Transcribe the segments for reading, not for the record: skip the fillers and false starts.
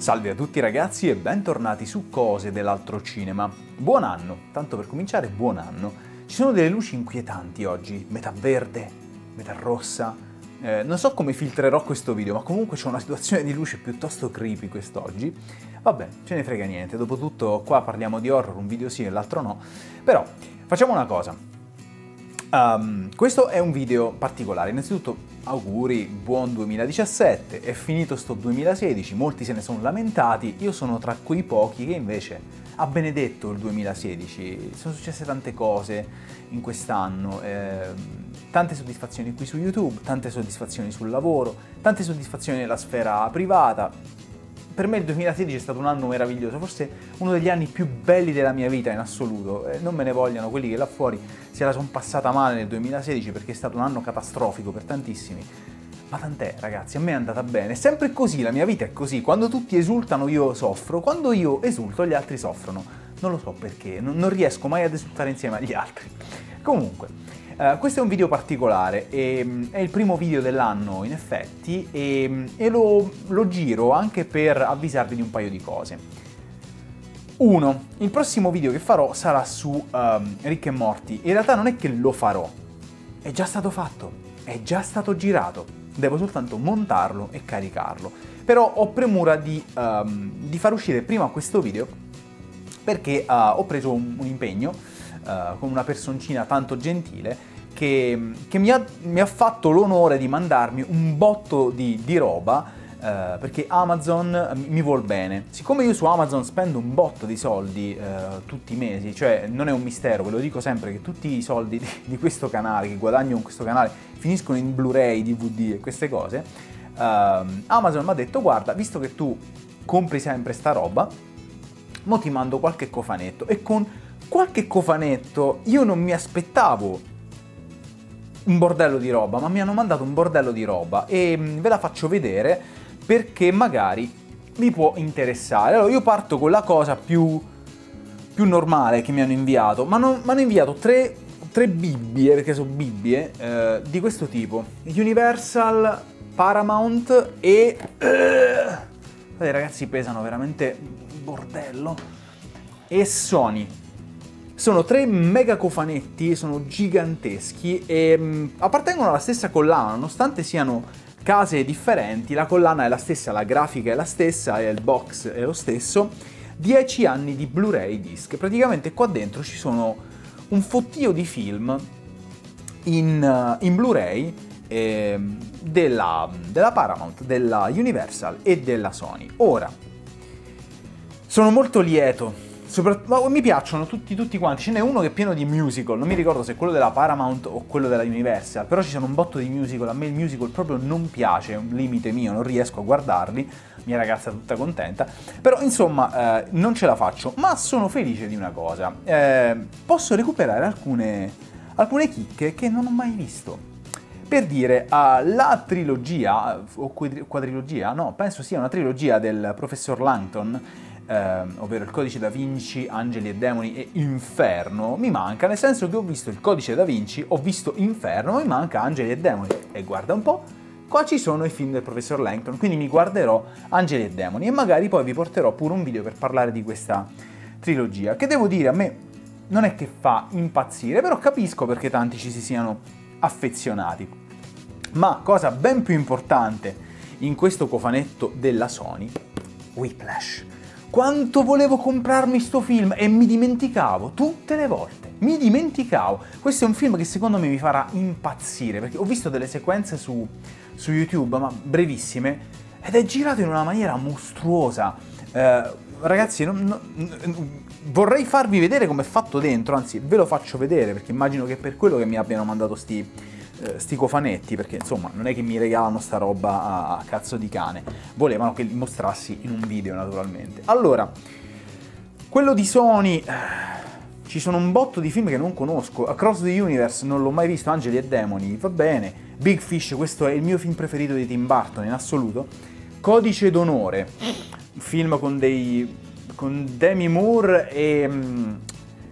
Salve a tutti ragazzi e bentornati su Cose dell'Altro Cinema. Buon anno, tanto per cominciare buon anno. Ci sono delle luci inquietanti oggi, metà verde, metà rossa. Non so come filtrerò questo video, ma comunque c'è una situazione di luce piuttosto creepy quest'oggi. Vabbè, ce ne frega niente, dopotutto qua parliamo di horror, un video sì e l'altro no. Però, facciamo una cosa. Questo è un video particolare, innanzitutto auguri, buon 2017, è finito sto 2016, molti se ne sono lamentati, io sono tra quei pochi che invece ha benedetto il 2016, sono successe tante cose in quest'anno, tante soddisfazioni qui su YouTube, tante soddisfazioni sul lavoro, tante soddisfazioni nella sfera privata. Per me il 2016 è stato un anno meraviglioso, forse uno degli anni più belli della mia vita in assoluto. Non me ne vogliano quelli che là fuori se la sono passata male nel 2016 perché è stato un anno catastrofico per tantissimi. Ma tant'è ragazzi, a me è andata bene, è sempre così, la mia vita è così, quando tutti esultano io soffro, quando io esulto gli altri soffrono. Non lo so perché, non riesco mai ad esultare insieme agli altri. Comunque... questo è un video particolare, è il primo video dell'anno in effetti e lo giro anche per avvisarvi di un paio di cose. Uno, il prossimo video che farò sarà su Rick e Morty. In realtà non è che lo farò, è già stato fatto, è già stato girato, devo soltanto montarlo e caricarlo. Però ho premura di far uscire prima questo video perché ho preso un impegno con una personcina tanto gentile che mi ha fatto l'onore di mandarmi un botto di roba perché Amazon mi vuol bene. Siccome io su Amazon spendo un botto di soldi tutti i mesi, cioè non è un mistero, ve lo dico sempre che tutti i soldi di questo canale, che guadagno con questo canale, finiscono in Blu-ray, DVD e queste cose, Amazon mi ha detto guarda, visto che tu compri sempre sta roba, mo ti mando qualche cofanetto e con qualche cofanetto io non mi aspettavo un bordello di roba, ma mi hanno mandato un bordello di roba e ve la faccio vedere perché magari vi può interessare. Allora io parto con la cosa più normale che mi hanno inviato, ma mi hanno inviato tre bibbie, perché sono bibbie, di questo tipo. Universal, Paramount e... Guardate ragazzi, pesano veramente bordello. E Sony. Sono tre mega cofanetti, sono giganteschi e appartengono alla stessa collana, nonostante siano case differenti, la collana è la stessa, la grafica è la stessa e il box è lo stesso. 10 anni di Blu-ray disc, praticamente qua dentro ci sono un fottio di film in Blu-ray della Paramount, della Universal e della Sony. Ora, sono molto lieto. Mi piacciono tutti quanti, ce n'è uno che è pieno di musical, non mi ricordo se è quello della Paramount o quello della Universal, però ci sono un botto di musical, a me il musical proprio non piace, è un limite mio, non riesco a guardarli, mia ragazza è tutta contenta, però insomma non ce la faccio, ma sono felice di una cosa, posso recuperare alcune chicche che non ho mai visto. Per dire, la trilogia, o quadrilogia, no, penso sia una trilogia del professor Langton, ovvero il Codice da Vinci, Angeli e Demoni e Inferno, mi manca, nel senso che ho visto il Codice da Vinci, ho visto Inferno, mi manca Angeli e Demoni. E guarda un po', qua ci sono i film del professor Langton, quindi mi guarderò Angeli e Demoni e magari poi vi porterò pure un video per parlare di questa trilogia, che devo dire a me non è che fa impazzire, però capisco perché tanti ci si siano affezionati. Ma cosa ben più importante in questo cofanetto della Sony, Whiplash. Quanto volevo comprarmi sto film e mi dimenticavo, tutte le volte, mi dimenticavo. Questo è un film che secondo me mi farà impazzire, perché ho visto delle sequenze su YouTube, ma brevissime, ed è girato in una maniera mostruosa. Ragazzi, vorrei farvi vedere come è fatto dentro, anzi ve lo faccio vedere, perché immagino che è per quello che mi abbiano mandato sti cofanetti, perché insomma non è che mi regalano sta roba a cazzo di cane, volevano che li mostrassi in un video naturalmente. Allora, quello di Sony, ci sono un botto di film che non conosco, Across the Universe non l'ho mai visto, Angeli e Demoni, va bene, Big Fish, questo è il mio film preferito di Tim Burton in assoluto, Codice d'onore, film con Demi Moore e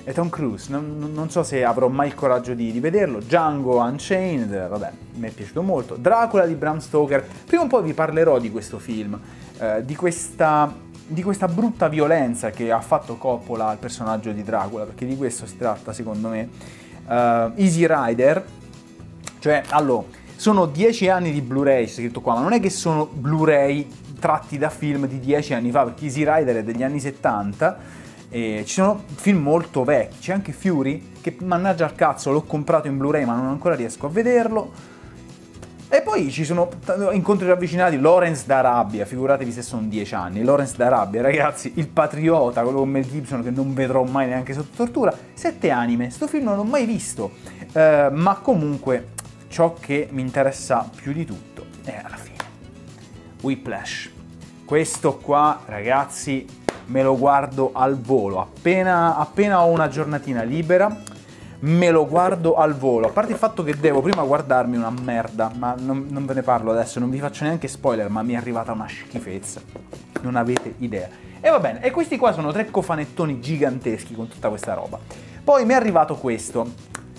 è Tom Cruise, non so se avrò mai il coraggio di vederlo. Django Unchained, vabbè, mi è piaciuto molto. Dracula di Bram Stoker, prima o poi vi parlerò di questo film, di questa brutta violenza che ha fatto Coppola al personaggio di Dracula, perché di questo si tratta secondo me. Easy Rider, cioè, allora, sono 10 anni di Blu-ray, c'è scritto qua, ma non è che sono Blu-ray tratti da film di 10 anni fa, perché Easy Rider è degli anni 70, e ci sono film molto vecchi, c'è anche Fury, che mannaggia al cazzo, l'ho comprato in Blu-ray ma non ancora riesco a vederlo. E poi ci sono incontri ravvicinati, Lawrence d'Arabia, figuratevi se sono 10 anni, Lawrence d'Arabia, ragazzi, Il Patriota, quello con Mel Gibson che non vedrò mai neanche sotto tortura, 7 anime, sto film non l'ho mai visto, ma comunque ciò che mi interessa più di tutto è alla fine Whiplash. Questo qua, ragazzi, me lo guardo al volo, appena ho una giornatina libera, me lo guardo al volo, a parte il fatto che devo prima guardarmi una merda, ma non ve ne parlo adesso, non vi faccio neanche spoiler, ma mi è arrivata una schifezza, non avete idea. E va bene, e questi qua sono 3 cofanettoni giganteschi con tutta questa roba. Poi mi è arrivato questo,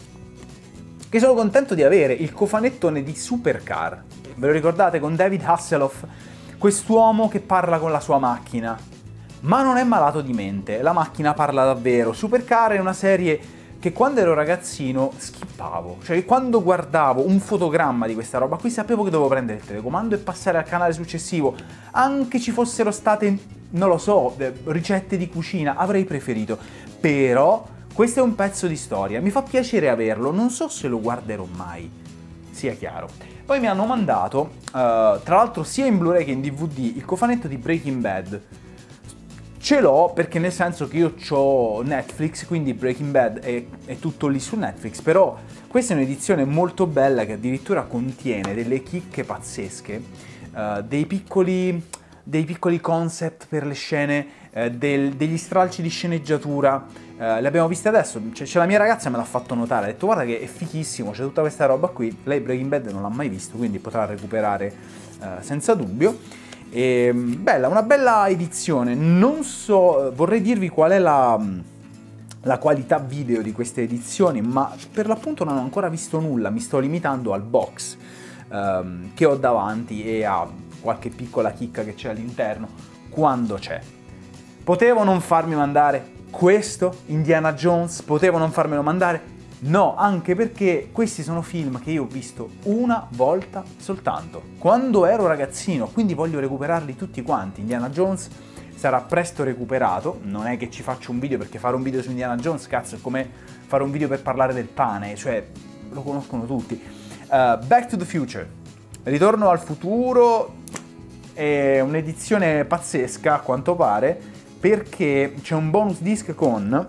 che sono contento di avere, il cofanettone di Supercar. Ve lo ricordate, con David Hasselhoff, quest'uomo che parla con la sua macchina, ma non è malato di mente, la macchina parla davvero. Supercar è una serie che quando ero ragazzino skippavo, cioè quando guardavo un fotogramma di questa roba qui sapevo che dovevo prendere il telecomando e passare al canale successivo, anche ci fossero state, non lo so, ricette di cucina, avrei preferito, però questo è un pezzo di storia, mi fa piacere averlo, non so se lo guarderò mai, sia chiaro. Poi mi hanno mandato, tra l'altro sia in Blu-ray che in DVD, il cofanetto di Breaking Bad. Ce l'ho perché nel senso che io ho Netflix, quindi Breaking Bad è tutto lì su Netflix, però questa è un'edizione molto bella che addirittura contiene delle chicche pazzesche, dei piccoli concept per le scene, degli stralci di sceneggiatura, le abbiamo viste adesso, c'è la mia ragazza me l'ha fatto notare, ha detto guarda che è fichissimo, c'è tutta questa roba qui, lei Breaking Bad non l'ha mai visto, quindi potrà recuperare senza dubbio. E, bella, una bella edizione, non so, vorrei dirvi qual è la qualità video di queste edizioni, ma per l'appunto non ho ancora visto nulla, mi sto limitando al box che ho davanti e a qualche piccola chicca che c'è all'interno, quando c'è. Potevo non farmi mandare questo, Indiana Jones, potevo non farmelo mandare? No, anche perché questi sono film che io ho visto una volta soltanto, quando ero ragazzino, quindi voglio recuperarli tutti quanti. Indiana Jones sarà presto recuperato, non è che ci faccio un video perché fare un video su Indiana Jones, cazzo, è come fare un video per parlare del pane, cioè lo conoscono tutti. Back to the Future, Ritorno al futuro, è un'edizione pazzesca a quanto pare, perché c'è un bonus disc con...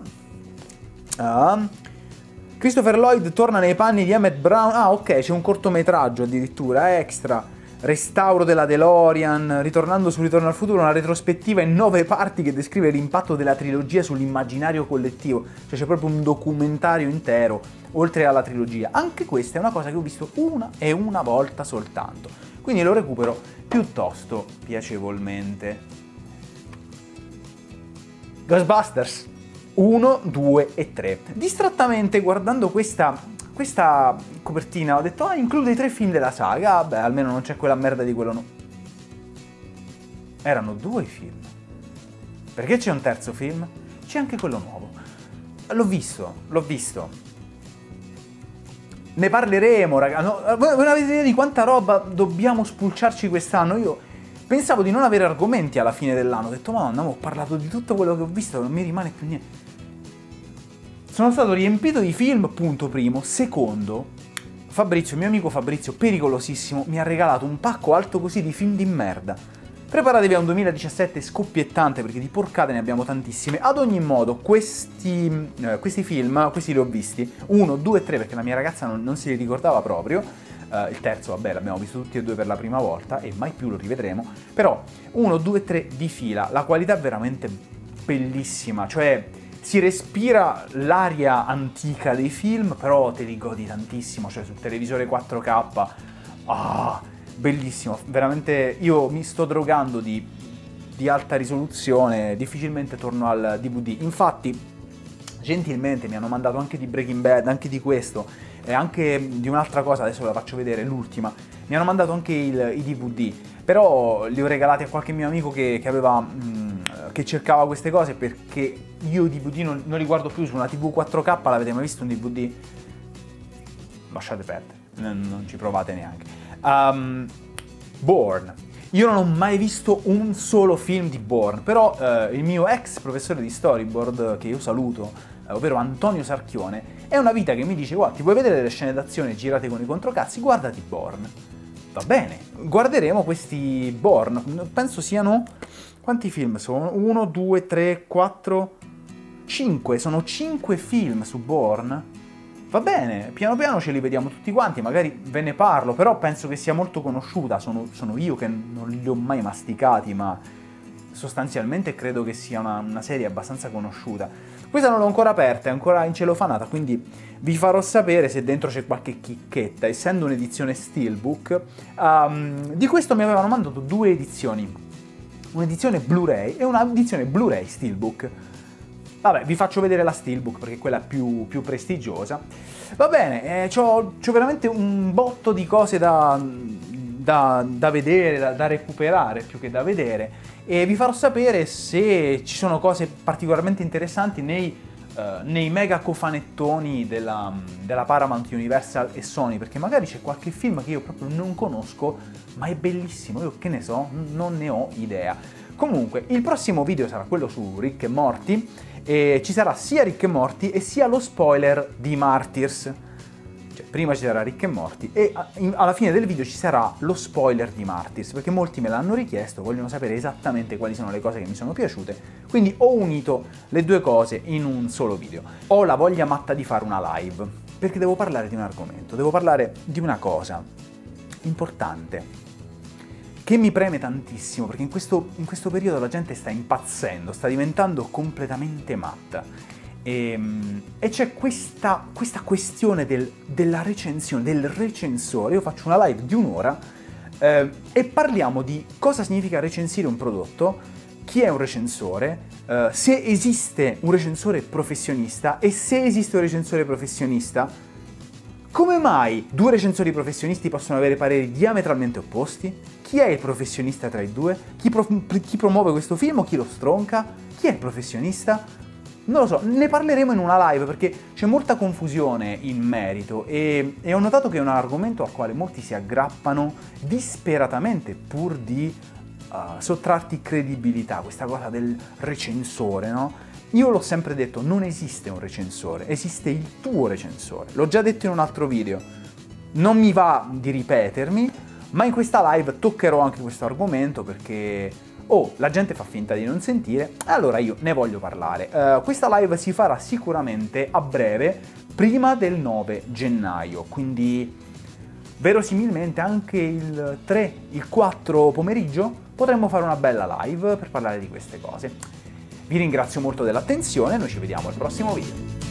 Christopher Lloyd torna nei panni di Emmett Brown. Ah, ok, c'è un cortometraggio addirittura, extra. Restauro della DeLorean, ritornando su Ritorno al futuro, una retrospettiva in 9 parti che descrive l'impatto della trilogia sull'immaginario collettivo. Cioè c'è proprio un documentario intero, oltre alla trilogia. Anche questa è una cosa che ho visto una volta soltanto. Quindi lo recupero piuttosto piacevolmente. Ghostbusters 1, 2 e 3. Distrattamente guardando questa copertina ho detto include i 3 film della saga, vabbè almeno non c'è quella merda di quello no. Erano 2 film. Perché c'è un terzo film? C'è anche quello nuovo. L'ho visto. Ne parleremo, raga. No, voi non avete idea di quanta roba dobbiamo spulciarci quest'anno? Io pensavo di non avere argomenti alla fine dell'anno. Ho detto, madonna, ho parlato di tutto quello che ho visto, non mi rimane più niente. Sono stato riempito di film, punto primo. Secondo, Fabrizio, mio amico Fabrizio, pericolosissimo, mi ha regalato un pacco alto così di film di merda. Preparatevi a un 2017 scoppiettante, perché di porcate ne abbiamo tantissime. Ad ogni modo, questi film, questi li ho visti, 1, 2 e 3, perché la mia ragazza non si li ricordava proprio. Il terzo, vabbè, l'abbiamo visto tutti e 2 per la prima volta e mai più lo rivedremo. Però 1, 2 e 3 di fila, la qualità è veramente bellissima, cioè si respira l'aria antica dei film, però te li godi tantissimo, cioè sul televisore 4K, bellissimo, veramente io mi sto drogando di alta risoluzione, difficilmente torno al DVD. Infatti gentilmente mi hanno mandato anche di Breaking Bad, anche di questo, e anche di un'altra cosa, adesso ve la faccio vedere, l'ultima. Mi hanno mandato anche i DVD, però li ho regalati a qualche mio amico che cercava queste cose, perché io i DVD non li guardo più su una TV 4K, l'avete mai visto un DVD? Lasciate perdere, non ci provate neanche. Bourne. Io non ho mai visto un solo film di Bourne, però il mio ex professore di storyboard, che io saluto, ovvero Antonio Sarchione, è una vita che mi dice: guarda, ti vuoi vedere delle scene d'azione girate con i controcazzi? Guardati Bourne. Va bene, guarderemo questi Bourne. Penso siano... quanti film sono? 1, 2, 3, 4, 5. Sono 5 film su Bourne. Va bene, piano piano ce li vediamo tutti quanti, magari ve ne parlo, però penso che sia molto conosciuta, sono io che non li ho mai masticati, ma sostanzialmente credo che sia una serie abbastanza conosciuta. Questa non l'ho ancora aperta, è ancora incelofanata, quindi vi farò sapere se dentro c'è qualche chicchetta. Essendo un'edizione Steelbook, di questo mi avevano mandato 2 edizioni, un'edizione Blu-ray e un'edizione Blu-ray Steelbook. Vabbè, vi faccio vedere la Steelbook perché è quella più prestigiosa. Va bene, c'ho veramente un botto di cose da vedere, da recuperare più che da vedere, e vi farò sapere se ci sono cose particolarmente interessanti nei mega cofanettoni della Paramount, Universal e Sony, perché magari c'è qualche film che io proprio non conosco, ma è bellissimo, io che ne so, non ne ho idea. Comunque, il prossimo video sarà quello su Rick e Morty, e ci sarà sia Rick e Morty e sia lo spoiler di Martyrs. Cioè, prima ci sarà Rick e Morty e alla fine del video ci sarà lo spoiler di Martyrs, perché molti me l'hanno richiesto, vogliono sapere esattamente quali sono le cose che mi sono piaciute, quindi ho unito le due cose in un solo video. Ho la voglia matta di fare una live, perché devo parlare di un argomento, devo parlare di una cosa importante, che mi preme tantissimo, perché in questo periodo la gente sta impazzendo, sta diventando completamente matta. E c'è questa questione della recensione, del recensore. Io faccio una live di un'ora e parliamo di cosa significa recensire un prodotto, chi è un recensore, se esiste un recensore professionista, e se esiste un recensore professionista, come mai 2 recensori professionisti possono avere pareri diametralmente opposti? Chi è il professionista tra i due? Chi promuove questo film o chi lo stronca? Chi è il professionista? Non lo so, ne parleremo in una live perché c'è molta confusione in merito e ho notato che è un argomento al quale molti si aggrappano disperatamente pur di sottrarti credibilità, questa cosa del recensore, no? Io l'ho sempre detto, non esiste un recensore, esiste il tuo recensore. L'ho già detto in un altro video, non mi va di ripetermi, ma in questa live toccherò anche questo argomento perché la gente fa finta di non sentire, e allora io ne voglio parlare. Questa live si farà sicuramente a breve, prima del 9 gennaio, quindi verosimilmente anche il 3, il 4 pomeriggio potremmo fare una bella live per parlare di queste cose. Vi ringrazio molto dell'attenzione, noi ci vediamo al prossimo video.